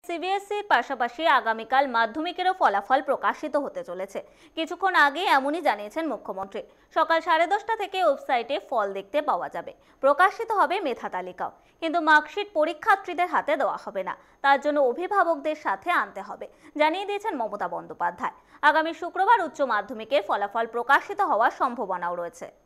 সিবিএসইর পাশাপাশি আগামীকাল মাধ্যমিকেরও ফলাফল প্রকাশিত হতে চলেছে। কিছুক্ষণ আগে এমনই জানিয়েছেন মুখ্যমন্ত্রী। সকাল 10:30 থেকে ওয়েবসাইটে ফল দেখতে পাওয়া যাবে। প্রকাশিত হবে মেধা তালিকাও, কিন্তু মার্কশিট পরীক্ষার্থীদের হাতে দেওয়া হবে না। তার জন্য অভিভাবকদের সাথে আনতে হবে, জানিয়ে দিয়েছেন মমতা বন্দ্যোপাধ্যায়। আগামী শুক্রবার উচ্চ মাধ্যমিকের ফলাফল প্রকাশিত হওয়ার সম্ভাবনাও রয়েছে।